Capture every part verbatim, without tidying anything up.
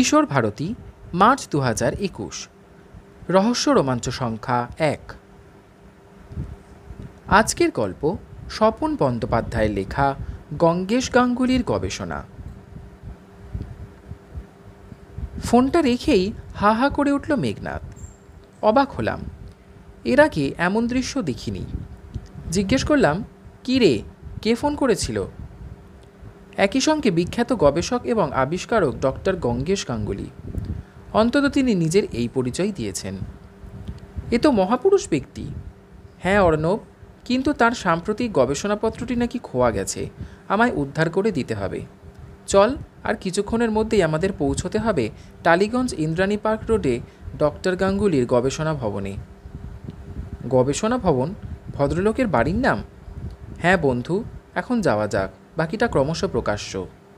কিশোর Bharati, March দু হাজার একুশ। রহস্য রোমাঞ্চ সংখ্যা এক। আজকের গল্প স্বপন বন্দ্যোপাধ্যায়ের লেখা গঙ্গেশ গাঙ্গুলির গবেষণা। ফোনটা রেখেই হা হা করে উঠল মেঘনাদ। অবাক হলাম, এর আগে এমন দৃশ্য দেখিনি। জিজ্ঞেস করলাম, কী রে, কে ফোন করেছিল? একই সঙ্গে বিখ্যাত গবেষক এবং আবিষ্কারক ডক্টর গঙ্গেশ গাঙ্গুলি। অন্তত তিনি নিজের এই পরিচয় দিয়েছেন। এ তো মহাপুরুষ ব্যক্তি। হ্যাঁ অর্ণব, কিন্তু তার সাম্প্রতিক গবেষণাপত্রটি নাকি খোয়া গেছে। আমায় উদ্ধার করে দিতে হবে। চল, আর কিছুক্ষণের মধ্যেই আমাদের পৌঁছতে হবে টালিগঞ্জ ইন্দ্রাণী পার্ক রোডে ডক্টর গাঙ্গুলির গবেষণা ভবনে। গবেষণা ভবন? ভদ্রলোকের বাড়ির নাম? হ্যাঁ বন্ধু, এখন যাওয়া যাক, বাকিটা ক্রমশ প্রকাশ্য।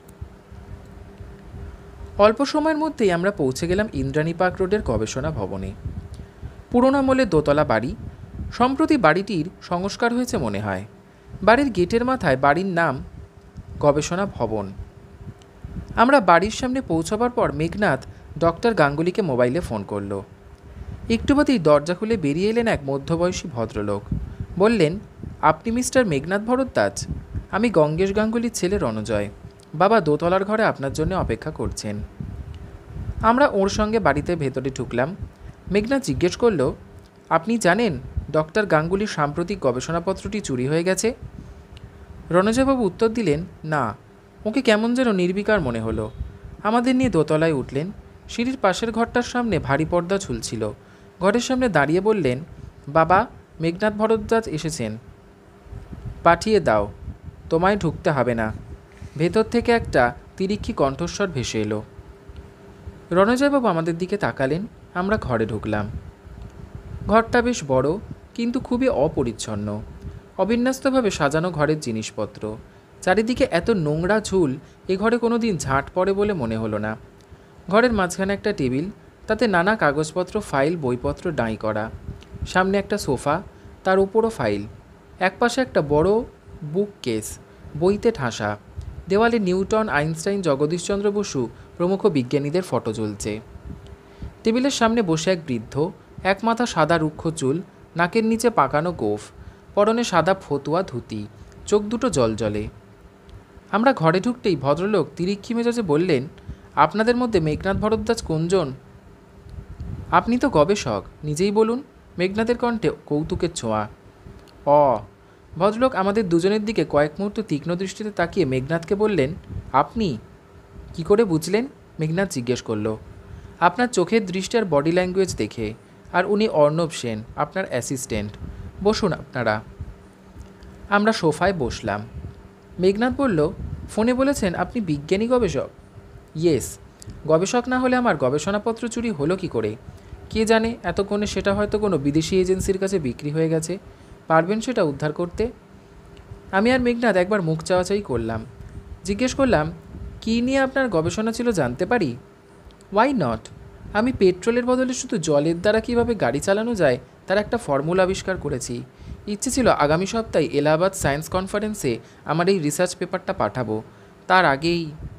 অল্প সময়ের মধ্যেই আমরা পৌঁছে গেলাম ইন্দ্রাণী পার্ক রোডের গবেষণা ভবনে। পুরোনো আমলের দোতলা বাড়ি। সম্প্রতি বাড়িটির সংস্কার হয়েছে মনে হয়। বাড়ির গেটের মাথায় বাড়ির নাম গবেষণা ভবন। আমরা বাড়ির সামনে পৌঁছবার পর মেঘনাদ ডক্টর গাঙ্গুলিকে মোবাইলে ফোন করল। একটু বাদেই দরজা খুলে বেরিয়ে এলেন এক মধ্যবয়সী ভদ্রলোক। বললেন, আপনি মিস্টার মেঘনাদ ভরদ্বাজ? আমি গঙ্গেশ গাঙ্গুলির ছেলে রণজয়। বাবা দোতলার ঘরে আপনার জন্য অপেক্ষা করছেন। আমরা ওর সঙ্গে বাড়িতে ভেতরে ঢুকলাম। মেঘনাদ জিজ্ঞেস করল, আপনি জানেন ডক্টর গাঙ্গুলির সাম্প্রতিক গবেষণাপত্রটি চুরি হয়ে গেছে? রণজয়বাবু উত্তর দিলেন, না। ওকে কেমন যেন নির্বিকার মনে হলো। আমাদের নিয়ে দোতলায় উঠলেন। সিঁড়ির পাশের ঘরটার সামনে ভারী পর্দা ঝুলছিল। ঘরের সামনে দাঁড়িয়ে বললেন, বাবা, মেঘনাদ ভরদ্বাজ এসেছেন। পাঠিয়ে দাও, তোমায় ঢুকতে হবে না। ভেতর থেকে একটা তিরিক্ষি কণ্ঠস্বর ভেসে এলো। রণজয়বাবু আমাদের দিকে তাকালেন। আমরা ঘরে ঢুকলাম। ঘরটা বেশ বড়, কিন্তু খুবই অপরিচ্ছন্ন। অবিন্যস্তভাবে সাজানো ঘরের জিনিসপত্র। চারিদিকে এত নোংরা ঝুল, এ ঘরে কোনো দিন ঝাঁট পড়ে বলে মনে হলো না। ঘরের মাঝখানে একটা টেবিল, তাতে নানা কাগজপত্র, ফাইল, বইপত্র ডাঁই করা। সামনে একটা সোফা, তার উপরও ফাইল। একপাশে একটা বড় বুক কেস, বইতে ঠাসা। দেওয়ালে নিউটন, আইনস্টাইন, জগদীশচন্দ্র বসু প্রমুখ বিজ্ঞানীদের ফটো ঝুলছে। টেবিলের সামনে বসে এক বৃদ্ধ, এক মাথা সাদা রুক্ষ চুল, নাকের নিচে পাকানো গোঁফ, পরনে সাদা ফতুয়া ধুতি, চোখ দুটো জলজলে। আমরা ঘরে ঢুকতেই ভদ্রলোক তিরিক্ষি মেজাজে বললেন, আপনাদের মধ্যে মেঘনাদ ভরদ্বাজ কোনজন? আপনি তো গবেষক, নিজেই বলুন। মেঘনাদের কণ্ঠে কৌতুকের ছোঁয়া। অ ভদ্রলোক আমাদের দুজনের দিকে কয়েক মুহূর্ত তীক্ষ্ণ দৃষ্টিতে তাকিয়ে মেঘনাদকে বললেন, আপনি কি করে বুঝলেন? মেঘনাদ জিজ্ঞেস করল। আপনার চোখের দৃষ্টি আর বডি ল্যাঙ্গুয়েজ দেখে। আর উনি অর্ণব সেন, আপনার অ্যাসিস্ট্যান্ট। বসুন আপনারা। আমরা সোফায় বসলাম। মেঘনাদ বলল, ফোনে বলেছেন আপনি বিজ্ঞানী গবেষক? ইয়েস। গবেষক না হলে আমার গবেষণাপত্র চুরি হলো কি করে? কে জানে, এতক্ষণে সেটা হয়তো কোনো বিদেশি এজেন্সির কাছে বিক্রি হয়ে গেছে। পারবেন সেটা উদ্ধার করতে? আমি আর মেঘনাদ একবার মুখ চাওয়াচাই করলাম। জিজ্ঞেস করলাম, কী নিয়ে আপনার গবেষণা ছিল জানতে পারি? Why not. আমি পেট্রোলের বদলে শুধু জলের দ্বারা কীভাবে গাড়ি চালানো যায় তার একটা ফর্মুলা আবিষ্কার করেছি। ইচ্ছে ছিল আগামী সপ্তাহে এলাহাবাদ সায়েন্স কনফারেন্সে আমার এই রিসার্চ পেপারটা পাঠাবো। তার আগেই।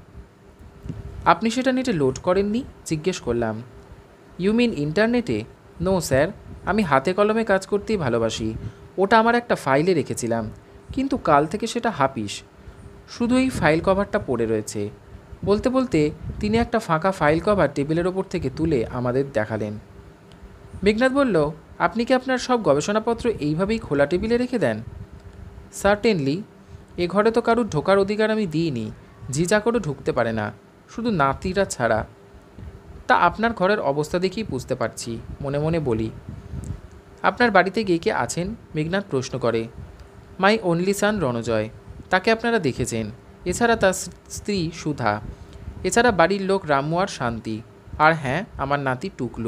আপনি সেটা নেটে লোড করেননি? জিজ্ঞেস করলাম। ইউ মিন ইন্টারনেটে? নো স্যার, আমি হাতে কলমে কাজ করতেই ভালোবাসি। ওটা আমার একটা ফাইলে রেখেছিলাম, কিন্তু কাল থেকে সেটা হাপিস। শুধু এই ফাইল কভারটা পড়ে রয়েছে। বলতে বলতে তিনি একটা ফাঁকা ফাইল কভার টেবিলের ওপর থেকে তুলে আমাদের দেখালেন। মেঘনাদ বলল, আপনি কি আপনার সব গবেষণাপত্র এইভাবেই খোলা টেবিলে রেখে দেন? সার্টেনলি। এ ঘরে তো কারুর ঢোকার অধিকার আমি দিইনি। জি চাকরও ঢুকতে পারে না, শুধু নাতিরা ছাড়া। তা আপনার ঘরের অবস্থা দেখেই বুঝতে পারছি, মনে মনে বলি। আপনার বাড়িতে কে কে আছেন? মেঘনাদ প্রশ্ন করে। মাই অনলি সান রণজয়, তাকে আপনারা দেখেছেন। এছাড়া তার স্ত্রী সুধা। এছাড়া বাড়ির লোক রামু আর শান্তি। আর হ্যাঁ, আমার নাতি টুকলু।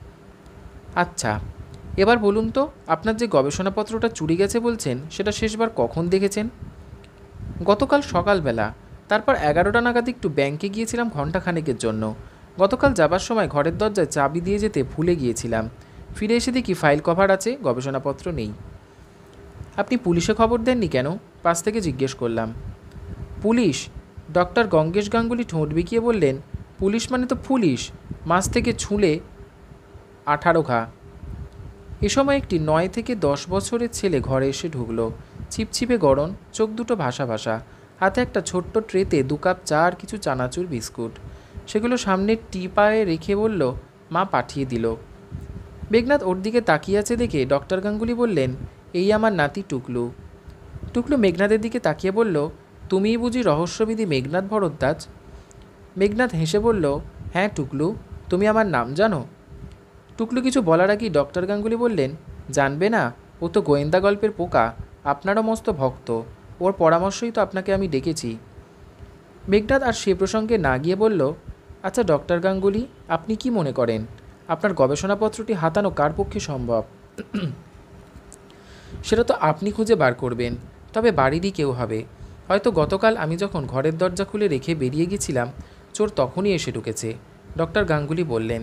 আচ্ছা, এবার বলুন তো, আপনার যে গবেষণাপত্রটা চুরি গেছে বলছেন, সেটা শেষবার কখন দেখেছেন? গতকাল সকালবেলা। তারপর এগারোটা নাগাদ একটু ব্যাংকে গিয়েছিলাম ঘণ্টাখানেকের জন্য। গতকাল যাবার সময় ঘরের দরজায় চাবি দিয়ে যেতে ভুলে গিয়েছিলাম। ফিরে এসে দেখি ফাইল কভার আছে, গবেষণাপত্র নেই। আপনি পুলিশে খবর দেননি কেন? পাশ থেকে জিজ্ঞেস করলাম। পুলিশ? ডক্টর গঙ্গেশ গাঙ্গুলি ঠোঁট বিকিয়ে বললেন, পুলিশ মানে তো পুলিশ, মাছ থেকে ছুঁলে আঠারো ঘা। এ সময় একটি নয় থেকে দশ বছরের ছেলে ঘরে এসে ঢুকলো। ছিপছিপে গরম, চোখ দুটো ভাসা ভাসা, হাতে একটা ছোট্ট ট্রেতে দু কাপ চা আর কিছু চানাচুর বিস্কুট। সেগুলো সামনে টিপায়ে রেখে বলল, মা পাঠিয়ে দিল। মেঘনাদ ওর দিকে তাকিয়ে আছে দেখে ডক্টর গাঙ্গুলি বললেন, এই আমার নাতি টুকলু। টুকলু মেঘনাদের দিকে তাকিয়ে বলল, তুমিই বুঝি রহস্যবিধি মেঘনাদ ভরদ্বাজ? মেঘনাদ হেসে বলল, হ্যাঁ টুকলু, তুমি আমার নাম জানো? টুকলু কিছু বলার আগেই ডক্টর গাঙ্গুলি বললেন, জানবে না, ও তো গোয়েন্দা গল্পের পোকা, আপনারও মস্ত ভক্ত, ওর পরামর্শই তো আপনাকে আমি ডেকেছি। মেঘনাদ আর সে প্রসঙ্গে না গিয়ে বলল, আচ্ছা ডক্টর গাঙ্গুলি, আপনি কি মনে করেন আপনার গবেষণাপত্রটি হাতানো কার পক্ষে সম্ভব? সেটা তো আপনি খুঁজে বার করবেন, তবে বাড়িরই কেউ হবে। হয়তো গতকাল আমি যখন ঘরের দরজা খুলে রেখে বেরিয়ে গেছিলাম, চোর তখনই এসে ঢুকেছে, ডক্টর গাঙ্গুলি বললেন।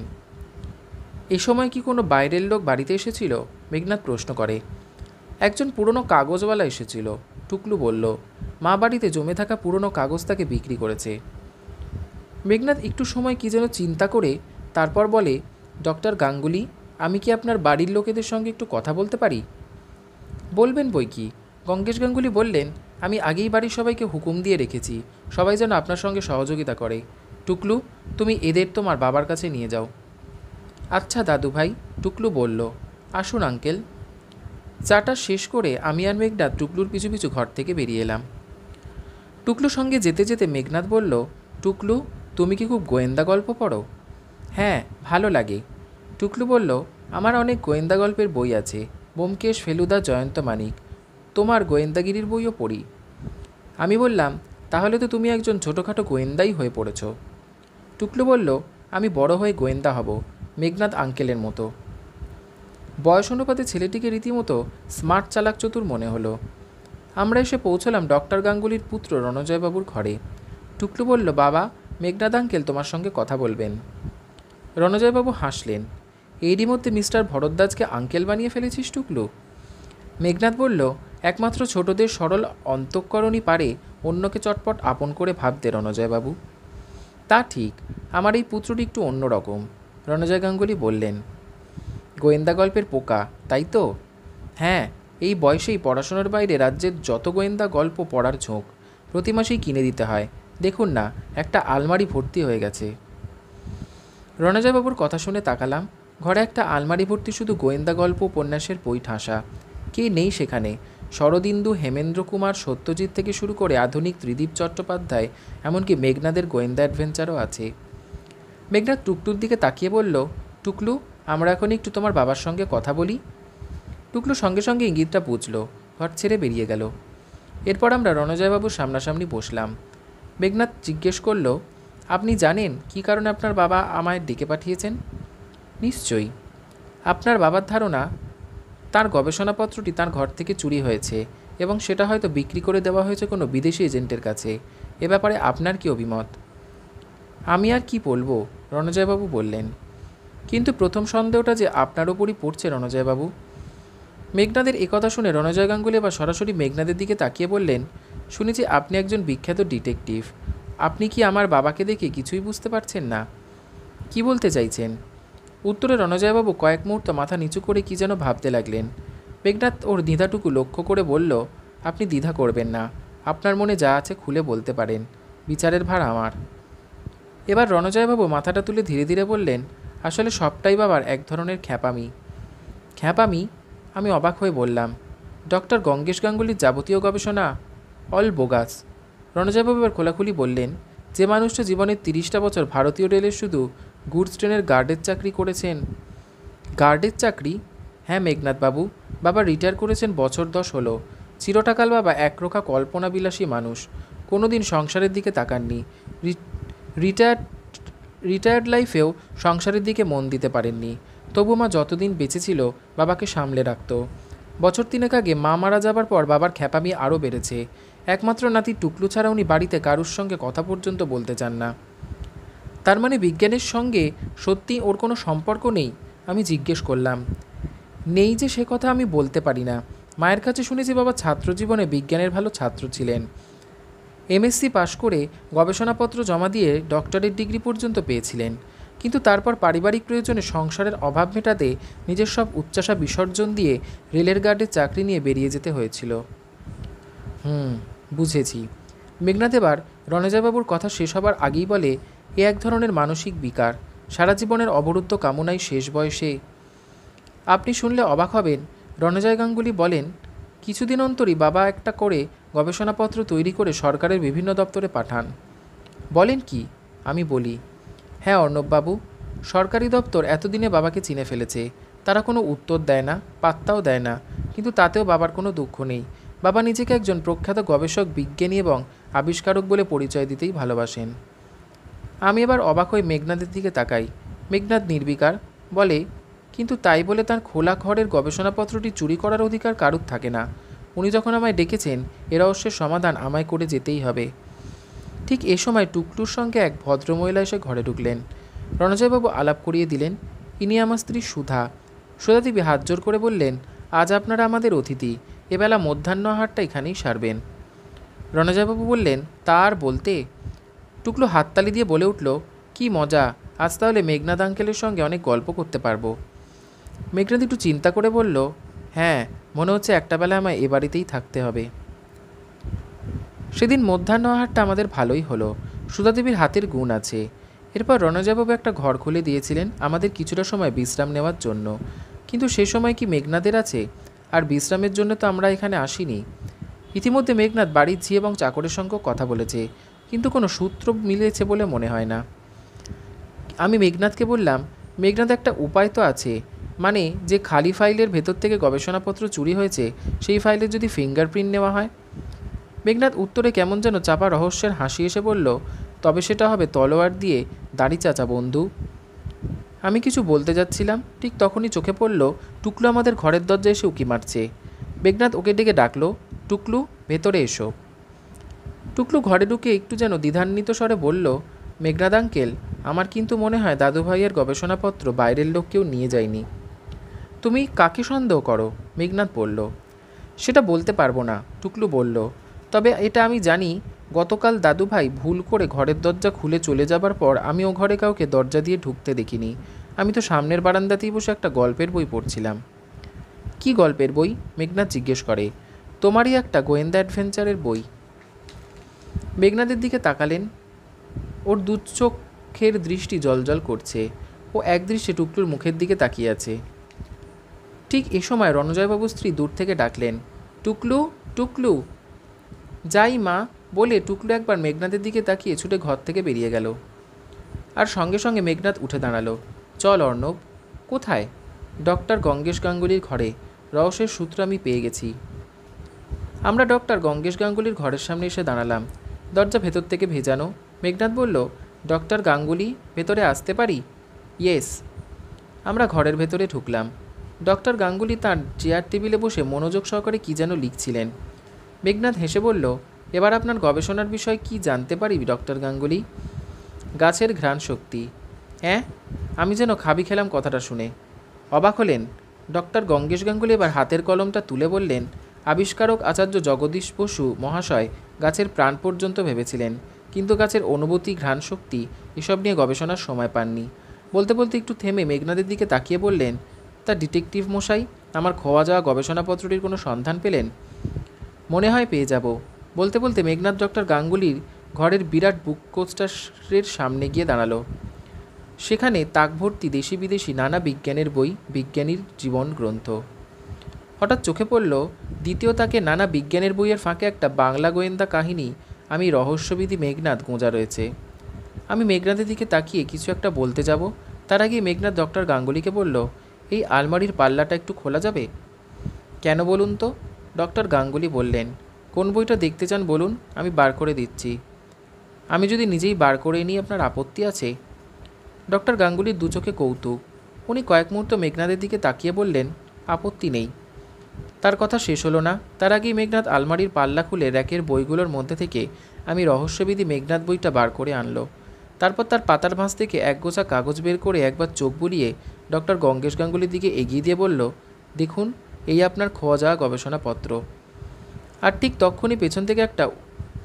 এ সময় কি কোনো বাইরের লোক বাড়িতে এসেছিল? মেঘনাদ প্রশ্ন করে। একজন পুরনো কাগজওয়ালা এসেছিল, টুকলু বলল। মা বাড়িতে জমে থাকা পুরনো কাগজ তাকে বিক্রি করেছে। মেঘনাদ একটু সময় কি যেন চিন্তা করে তারপর বলে, ডক্টর গাঙ্গুলি, আমি কি আপনার বাড়ির লোকেদের সঙ্গে একটু কথা বলতে পারি? বলবেন বই কি। গঙ্গেশ গাঙ্গুলি বললেন, আমি আগেই বাড়ির সবাইকে হুকুম দিয়ে রেখেছি, সবাই যেন আপনার সঙ্গে সহযোগিতা করে। টুকলু, তুমি এদের তোমার বাবার কাছে নিয়ে যাও। আচ্ছা দাদু ভাই, টুকলু বলল। আসুন আঙ্কেল। চাটা শেষ করে আমি আর মেঘনাদ টুকলুর পিছু পিছু ঘর থেকে বেরিয়ে এলাম। টুকলুর সঙ্গে যেতে যেতে মেঘনাদ বলল, টুকলু, তুমি কি খুব গোয়েন্দা গল্প পড়ো? হ্যাঁ, ভালো লাগে। টুকলু বলল, আমার অনেক গোয়েন্দা গল্পের বই আছে, ব্যোমকেশ, ফেলুদা, জয়ন্ত মানিক। তোমার গোয়েন্দাগিরির বইও পড়ি। আমি বললাম, তাহলে তো তুমি একজন ছোটোখাটো গোয়েন্দাই হয়ে পড়েছ। টুকলু বলল, আমি বড় হয়ে গোয়েন্দা হব, মেঘনাদ আঙ্কেলের মতো। বয়স অনুপাতে ছেলেটিকে রীতিমতো স্মার্ট চালাক চতুর মনে হলো। আমরা এসে পৌঁছলাম ডক্টর গাঙ্গুলির পুত্র রণজয়বাবুর ঘরে। টুকলু বলল, বাবা, মেঘনাদ আঙ্কেল তোমার সঙ্গে কথা বলবেন। রণজয়বাবু হাসলেন। এরই মধ্যে মিস্টার ভরদ্বাজকে আঙ্কেল বানিয়ে ফেলেছিস টুকলু? মেঘনাদ বলল, একমাত্র ছোটদের সরল অন্তঃকরণই পারে অন্যকে চটপট আপন করে ভাবতে রণজয়বাবু। তা ঠিক, আমার এই পুত্রটি একটু অন্যরকম, রণজয় গাঙ্গুলি বললেন। গোয়েন্দা গল্পের পোকা, তাই তো? হ্যাঁ, এই বয়সেই পড়াশোনার বাইরে রাজ্যের যত গোয়েন্দা গল্প পড়ার ঝোঁক, প্রতি মাসেই কিনে দিতে হয়। দেখুন না, একটা আলমারি ভর্তি হয়ে গেছে। রণজয়বাবুর কথা শুনে তাকালাম। ঘরে একটা আলমারি ভর্তি শুধু গোয়েন্দা গল্প উপন্যাসের বই ঠাসা। কে নেই সেখানে? শরদিন্দু, হেমেন্দ্র কুমার, সত্যজিৎ থেকে শুরু করে আধুনিক ত্রিদীপ চট্টোপাধ্যায়, এমনকি মেঘনাদের গোয়েন্দা অ্যাডভেঞ্চারও আছে। মেঘনাদ টুকটুর দিকে তাকিয়ে বলল, টুকলু, আমরা এখন একটু তোমার বাবার সঙ্গে কথা বলি। টুকলু সঙ্গে সঙ্গে ইঙ্গিতটা বুঝল, ঘর ছেড়ে বেরিয়ে গেল। এরপর আমরা রণজয়বাবুর সামনাসামনি বসলাম। মেঘনাদ জিজ্ঞেস করল, আপনি জানেন কী কারণে আপনার বাবা আমায় ডেকে পাঠিয়েছেন? নিশ্চয়ই। আপনার বাবার ধারণা তার গবেষণাপত্রটি তার ঘর থেকে চুরি হয়েছে এবং সেটা হয়তো বিক্রি করে দেওয়া হয়েছে কোনো বিদেশি এজেন্টের কাছে। এ ব্যাপারে আপনার কি অভিমত? আমি আর কি বলবো, রণজয়বাবু বললেন। কিন্তু প্রথম সন্দেহটা যে আপনার ওপরই পড়ছে রণজয়বাবু। মেঘনাদের একথা শুনে রণজয় গাঙ্গুলি এবার সরাসরি মেঘনাদের দিকে তাকিয়ে বললেন, শুনেছি আপনি একজন বিখ্যাত ডিটেকটিভ। আপনি কি আমার বাবাকে দেখে কিছুই বুঝতে পারছেন না? কি বলতে চাইছেন? উত্তরে রণজয়বাবু কয়েক মুহূর্ত মাথা নিচু করে কি যেন ভাবতে লাগলেন। মেঘনাদ ওর দ্বিধাটুকু লক্ষ্য করে বলল, আপনি দ্বিধা করবেন না, আপনার মনে যা আছে খুলে বলতে পারেন, বিচারের ভার আমার। এবার রণজয়বাবু মাথাটা তুলে ধীরে ধীরে বললেন, আসলে সবটাই বাবার এক ধরনের খ্যাপামি। খ্যাপামি? আমি অবাক হয়ে বললাম, ডক্টর গঙ্গেশ গাঙ্গুলির যাবতীয় গবেষণা অল বোগাস। রণজয়বাবু এবার খোলাখুলি বললেন, যে মানুষটা জীবনের তিরিশটা বছর ভারতীয় রেলের শুধু গুডস ট্রেনের গার্ডের চাকরি করেছেন। গার্ডের চাকরি? হ্যাঁ মেঘনাথবাবু, বাবা রিটায়ার করেছেন বছর দশ হলো। চিরটাকাল বাবা একরোখা কল্পনাবিলাসী মানুষ, কোনো দিন সংসারের দিকে তাকাননি। রিটায়ার্ড রিটায়ার্ড লাইফেও সংসারের দিকে মন দিতে পারেননি। তবু মা যতদিন বেঁচে ছিল বাবাকে সামলে রাখত। বছর তিনেক আগে মা মারা যাবার পর বাবার খ্যাপামি আরও বেড়েছে। একমাত্র নাতি টুকলু ছাড়া উনি বাড়িতে কারুর সঙ্গে কথা পর্যন্ত বলতে চান না। তার মানে বিজ্ঞানের সঙ্গে সত্যি ওর কোনো সম্পর্ক নেই? আমি জিজ্ঞেস করলাম। নেই যে সে কথা আমি বলতে পারি না। মায়ের কাছে শুনেছি বাবা ছাত্র জীবনে বিজ্ঞানের ভালো ছাত্র ছিলেন। এমএসসি পাশ করে গবেষণাপত্র জমা দিয়ে ডক্টরেট ডিগ্রি পর্যন্ত পেয়েছিলেন, কিন্তু তারপর পারিবারিক প্রয়োজনে সংসারের অভাব মেটাতে নিজের সব উচ্চাসা বিসর্জন দিয়ে রেলের গার্ডের চাকরি নিয়ে বেরিয়ে যেতে হয়েছিল। হুম বুঝেছি। মেঘনাদ এবার রণজয়বাবুর কথা শেষ হবার আগেই বলে, এ এক ধরনের মানসিক বিকার, সারা জীবনের অবরুদ্ধ কামনাই শেষ বয়সে। আপনি শুনলে অবাক হবেন, রণজয় গাঙ্গুলি বলেন, কিছুদিন অন্তরই বাবা একটা করে গবেষণাপত্র তৈরি করে সরকারের বিভিন্ন দপ্তরে পাঠান। বলেন কি? আমি বলি, হ্যাঁ অর্ণববাবু, সরকারি দপ্তর এতদিনে বাবাকে চিনে ফেলেছে। তারা কোনো উত্তর দেয় না, পাত্তাও দেয় না, কিন্তু তাতেও বাবার কোনো দুঃখ নেই। বাবা নিজেকে একজন প্রখ্যাত গবেষক, বিজ্ঞানী এবং আবিষ্কারক বলে পরিচয় দিতেই ভালোবাসেন। আমি এবার অবাক হয়ে মেঘনাদের দিকে তাকাই। মেঘনাদ নির্বিকার বলে, কিন্তু তাই বলে তার খোলা ঘরের গবেষণাপত্রটি চুরি করার অধিকার কারুর থাকে না। উনি যখন আমায় ডেকেছেন, এ রহস্যের সমাধান আমায় করে যেতেই হবে। ঠিক এ সময় টুকলুর সঙ্গে এক ভদ্রমহিলা এসে ঘরে ঢুকলেন। রণজয়বাবু আলাপ করিয়ে দিলেন, ইনি আমার স্ত্রী সুধা। সুধাদেবী হাত জোর করে বললেন, আজ আপনারা আমাদের অতিথি, এবেলা মধ্যাহ্ন আহারটা এখানেই সারবেন। রণজয়বাবু বললেন, তা আর বলতে। টুকলু হাততালি দিয়ে বলে উঠল, কি মজা, আজ তাহলে মেঘনাদ আঙ্কেলের সঙ্গে অনেক গল্প করতে পারবো। মেঘনাদ একটু চিন্তা করে বলল, হ্যাঁ, মনে হচ্ছে একটা বেলা আমায় এ বাড়িতেই থাকতে হবে। সেদিন মধ্যাহ্ন আহারটা আমাদের ভালোই হলো। সুধাদেবীর হাতের গুণ আছে। এরপর রণজয়বাবু একটা ঘর খুলে দিয়েছিলেন আমাদের কিছুটা সময় বিশ্রাম নেওয়ার জন্য। কিন্তু সে সময় কি মেঘনাদের আছে? আর বিশ্রামের জন্য তো আমরা এখানে আসিনি। ইতিমধ্যে মেঘনাদ বাড়ির ঝি এবং চাকরের সঙ্গে কথা বলেছে, কিন্তু কোনো সূত্র মিলেছে বলে মনে হয় না। আমি মেঘনাদকে বললাম, মেঘনাদ, একটা উপায় তো আছে, মানে যে খালি ফাইলের ভেতর থেকে গবেষণাপত্র চুরি হয়েছে সেই ফাইলের যদি ফিঙ্গারপ্রিন্ট নেওয়া হয়। মেঘনাদ উত্তরে কেমন যেন চাপা রহস্যের হাসি এসে বলল, তবে সেটা হবে তলোয়ার দিয়ে দাড়ি চাচা বন্ধু। আমি কিছু বলতে যাচ্ছিলাম, ঠিক তখনই চোখে পড়ল টুকলু আমাদের ঘরের দরজায় এসে উকি মারছে। মেঘনাদ ওকে ডেকে ডাকলো, টুকলু, ভেতরে এসো। টুকলু ঘরে ঢুকে একটু যেন দ্বিধান্বিত স্বরে বলল, মেঘনাদ আঙ্কেল, আমার কিন্তু মনে হয় দাদু ভাইয়ের গবেষণাপত্র বাইরের লোক কেউ নিয়ে যায়নি। তুমি কাকে সন্দেহ করো? মেঘনাদ বলল। সেটা বলতে পারবো না, টুকলু বলল, তবে এটা আমি জানি, গতকাল দাদুভাই ভুল করে ঘরের দরজা খুলে চলে যাবার পর আমি ও ঘরে কাউকে দরজা দিয়ে ঢুকতে দেখিনি। আমি তো সামনের বারান্দাতেই বসে একটা গল্পের বই পড়ছিলাম। কি গল্পের বই? মেঘনাদ জিজ্ঞেস করে। তোমারই একটা গোয়েন্দা অ্যাডভেঞ্চারের বই। মেঘনাদের দিকে তাকালেন। ওর দু চোখের দৃষ্টি জলজল করছে। ও একদৃষ্টে টুকলুর মুখের দিকে তাকিয়ে আছে। ঠিক এ সময় রণজয়বাবুর স্ত্রী দূর থেকে ডাকলেন, টুকলু, টুকলু। যাই মা, বলে টুকলু একবার মেঘনাদের দিকে তাকিয়ে ছুটে ঘর থেকে বেরিয়ে গেল। আর সঙ্গে সঙ্গে মেঘনাদ উঠে দাঁড়ালো। চল অর্ণব। কোথায়? ডক্টর গঙ্গেশ গাঙ্গুলির ঘরে। রহস্যের সূত্র আমি পেয়ে গেছি। আমরা ডক্টর গঙ্গেশ গাঙ্গুলির ঘরের সামনে এসে দাঁড়ালাম। দরজা ভেতর থেকে ভেজানো। মেঘনাদ বলল, ডক্টর গাঙ্গুলি, ভেতরে আসতে পারি? ইয়েস। আমরা ঘরের ভেতরে ঢুকলাম। ডক্টর গাঙ্গুলি তাঁর চেয়ার টেবিলে বসে মনোযোগ সহকারে কী যেন লিখছিলেন। মেঘনাদ হেসে বলল, এবার আপনার গবেষণার বিষয় কি জানতে পারি ডক্টর গাঙ্গুলি? গাছের ঘ্রাণ শক্তি। হ্যাঁ? আমি যেন খাবি খেলাম কথাটা শুনে। অবাক হলেন ডক্টর গঙ্গেশ গাঙ্গুলি। এবার হাতের কলমটা তুলে বললেন, আবিষ্কারক আচার্য জগদীশ বসু মহাশয় গাছের প্রাণ পর্যন্ত ভেবেছিলেন, কিন্তু গাছের অনুভূতি, ঘ্রাণ শক্তি এসব নিয়ে গবেষণার সময় পাননি। বলতে বলতে একটু থেমে মেঘনাদের দিকে তাকিয়ে বললেন, তা ডিটেকটিভ মশাই, আমার খোয়া যাওয়া গবেষণাপত্রটির কোনো সন্ধান পেলেন? মনে হয় পেয়ে যাব। বলতে বলতে মেঘনাদ ডক্টর গাঙ্গুলির ঘরের বিরাট বুক কোস্টারের সামনে গিয়ে দাঁড়ালো। সেখানে তাক ভর্তি দেশি বিদেশি নানা বিজ্ঞানের বই, বিজ্ঞানীর জীবন গ্রন্থ। হঠাৎ চোখে পড়ল দ্বিতীয় তাকে নানা বিজ্ঞানের বইয়ের ফাঁকে একটা বাংলা গোয়েন্দা কাহিনী আমি রহস্যবিধি মেঘনাদ গোঁজা রয়েছে। আমি মেঘনাদের দিকে তাকিয়ে কিছু একটা বলতে যাব, তার আগে মেঘনাদ ডক্টর গাঙ্গুলিকে বলল, এই আলমারির পাল্লাটা একটু খোলা যাবে? কেন বলুন তো? ডক্টর গাঙ্গুলি বললেন, কোন বইটা দেখতে চান বলুন, আমি বার করে দিচ্ছি। আমি যদি নিজেই বার করে নিই, আপনার আপত্তি আছে? ডক্টর গাঙ্গুলির দু চোখে কৌতুক। উনি কয়েক মুহূর্ত মেঘনাদের দিকে তাকিয়ে বললেন, আপত্তি নেই। তার কথা শেষ হলো না, তার আগেই মেঘনাদ আলমারির পাল্লা খুলে র্যাকের বইগুলোর মধ্যে থেকে আমি রহস্যবিধি মেঘনাদ বইটা বার করে আনলো। তারপর তার পাতার ভাঁজ থেকে এক গোছা কাগজ বের করে একবার চোখ বুলিয়ে ডক্টর গঙ্গেশ গাঙ্গুলির দিকে এগিয়ে দিয়ে বলল, দেখুন, এই আপনার খোয়া যাওয়া গবেষণাপত্র। আর ঠিক তক্ষুনি পেছন থেকে একটা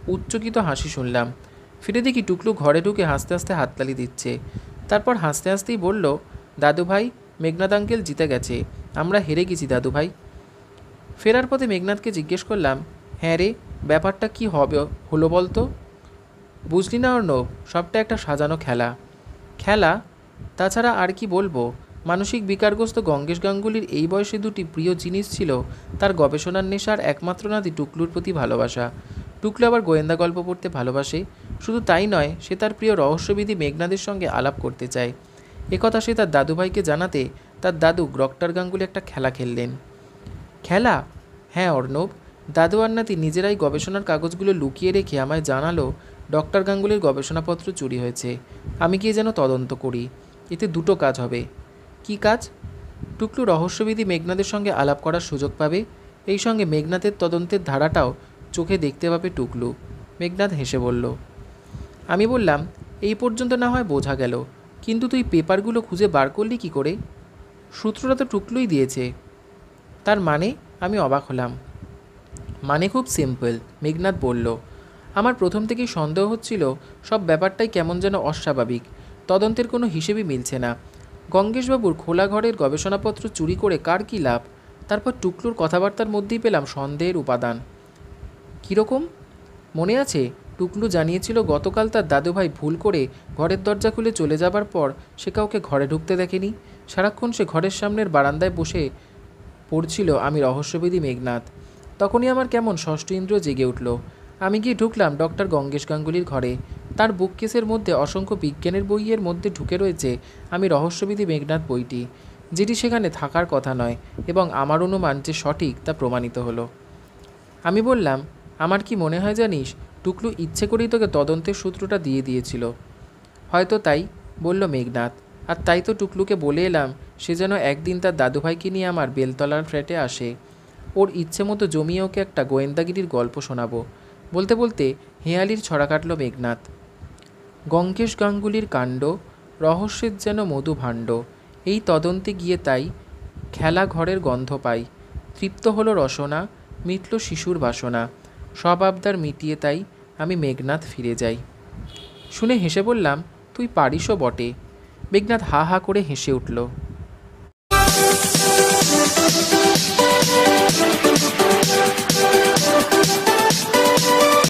উচ্চকিত হাসি শুনলাম। ফিরে দেখি টুকলু ঘরে ঢুকে হাসতে হাসতে হাততালি দিচ্ছে। তারপর হাসতে হাসতেই বলল, দাদু ভাই, মেঘনাদ আঙ্কেল জিতে গেছে, আমরা হেরে গেছি দাদু ভাই। ফেরার পথে মেঘনাদকে জিজ্ঞেস করলাম, হ্যাঁ রে, ব্যাপারটা কি হবে হলো বলতো? বুঝলি না অর্ণব, সবটা একটা সাজানো খেলা। খেলা? তাছাড়া আর কি বলবো? মানসিক বিকারগ্রস্ত গঙ্গেশ গাঙ্গুলির এই বয়সে দুটি প্রিয় জিনিস ছিল তার গবেষণার নেশার একমাত্র নাতি টুকলুর প্রতি ভালোবাসা। টুকলু আবার গোয়েন্দা গল্প পড়তে ভালোবাসে। শুধু তাই নয়, সে তার প্রিয় রহস্যবিধি মেঘনাদের সঙ্গে আলাপ করতে চায়। একথা সে তার দাদুভাইকে জানাতে তার দাদু ডক্টর গাঙ্গুলি একটা খেলা খেললেন। খেলা? হ্যাঁ অর্ণব, দাদু আর নাতি নিজেরাই গবেষণার কাগজগুলো লুকিয়ে রেখে আমায় জানালো ডক্টর গাঙ্গুলির গবেষণাপত্র চুরি হয়েছে। আমি গিয়ে যেন তদন্ত করি। এতে দুটো কাজ হবে। কি কাজ? টুকলু রহস্যবিধি মেঘনাদের সঙ্গে আলাপ করার সুযোগ পাবে, এই সঙ্গে মেঘনাদের তদন্তের ধারাটাও চোখে দেখতে পাবে টুকলু। মেঘনাদ হেসে বলল। আমি বললাম, এই পর্যন্ত না হয় বোঝা গেল, কিন্তু তুই পেপারগুলো খুঁজে বার করলি কি করে? সূত্রটা তো টুকলুই দিয়েছে। তার মানে? আমি অবাক হলাম। মানে খুব সিম্পল, মেঘনাদ বলল। আমার প্রথম থেকেই সন্দেহ হচ্ছিল সব ব্যাপারটাই কেমন যেন অস্বাভাবিক। তদন্তের কোনো হিসেবই মিলছে না। গঙ্গেশবাবুর খোলা ঘরের গবেষণাপত্র চুরি করে কার কী লাভ? তারপর টুকলুর কথাবার্তার মধ্যেই পেলাম সন্দেহের উপাদান। কীরকম? মনে আছে, টুকলু জানিয়েছিল গতকাল তার দাদুভাই ভুল করে ঘরের দরজা খুলে চলে যাবার পর সে কাউকে ঘরে ঢুকতে দেখেনি। সারাক্ষণ সে ঘরের সামনের বারান্দায় বসে পড়ছিল আমি রহস্যবিধি মেঘনাদ। তখনই আমার কেমন ষষ্ঠ ইন্দ্রিয় জেগে উঠল। আমি গিয়ে ঢুকলাম ডক্টর গঙ্গেশ গাঙ্গুলির ঘরে। তার বুককেসের মধ্যে অসংখ্য বিজ্ঞানের বইয়ের মধ্যে ঢুকে রয়েছে আমি রহস্যবিধি মেঘনাদ বইটি, যেটি সেখানে থাকার কথা নয়, এবং আমার অনুমান যে সঠিক তা প্রমাণিত হলো। আমি বললাম, আমার কি মনে হয় জানিস, টুকলু ইচ্ছে করেই তোকে তদন্তের সূত্রটা দিয়ে দিয়েছিল। হয়তো তাই, বলল মেঘনাদ। আর তাই তো টুকলুকে বলে এলাম সে যেন একদিন তার দাদুভাইকে নিয়ে আমার বেলতলার ফ্ল্যাটে আসে। ওর ইচ্ছে মতো জমিয়ে ওকে একটা গোয়েন্দাগিরির গল্প শোনাবো। বলতে বলতে হেঁয়ালির ছড়া কাটল মেঘনাদ। গঙ্গেশ গাঙ্গুলির কাণ্ড, রহস্যের যেন মধু ভাণ্ড। এই তদন্তে গিয়ে তাই খেলা ঘরের গন্ধ পাই। তৃপ্ত হলো রসনা, মিটল শিশুর বাসনা। সব আবদার মিটিয়ে তাই আমি মেঘনাদ ফিরে যাই। শুনে হেসে বললাম, তুই পারিসও বটে। মেঘনাদ হা হা করে হেসে উঠল।